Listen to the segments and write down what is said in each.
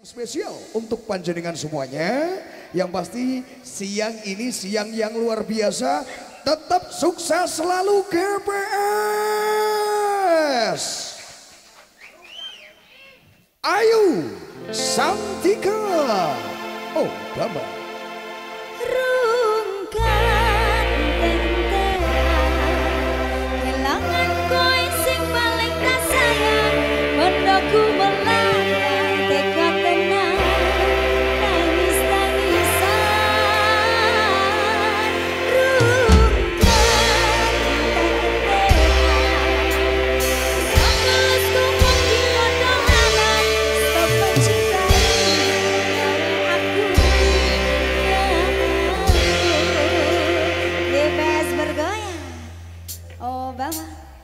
spesial untuk panjenengan semuanya. Yang pasti siang ini siang yang luar biasa. Tetap sukses selalu GPS. Ayu Santika Obama. Ku melayang tekad tenang, tangis-tangisan, GPS bergoyang, Obama.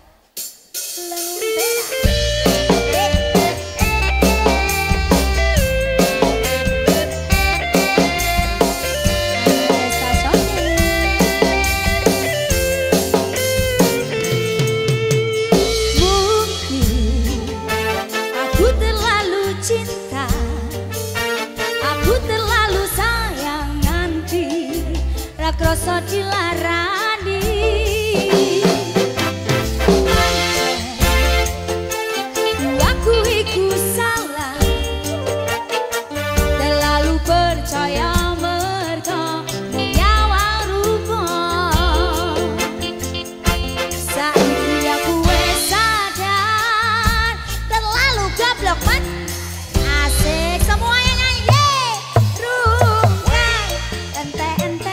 Kroso dilarani aku iku salah terlalu percaya mergo nyawa rupa saiki aku wis sadar terlalu goblok man asik semuanya nyanyi rumah ente-ente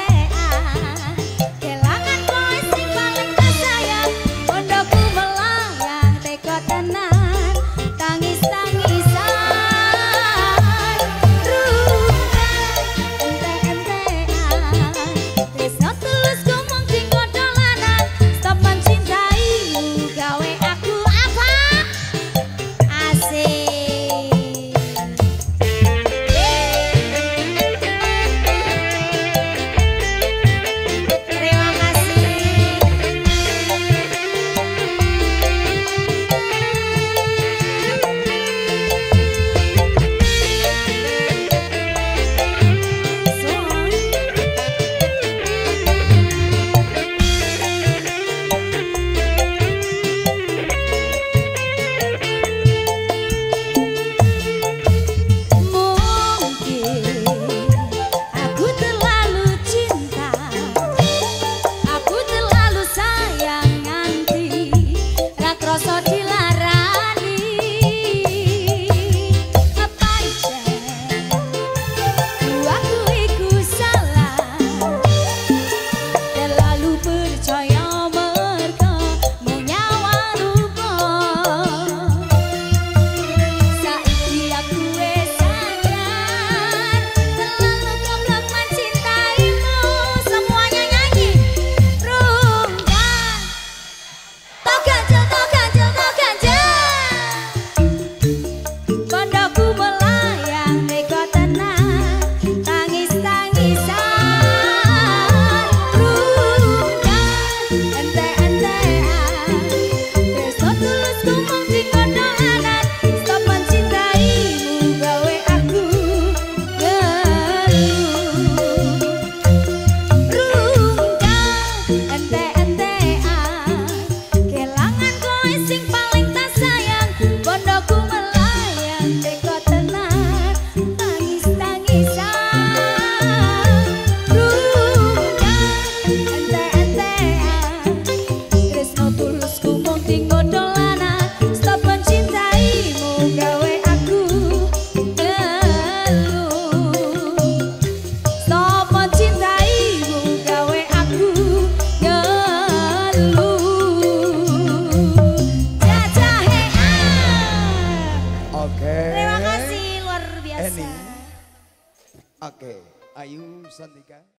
Oke, Ayu Santika.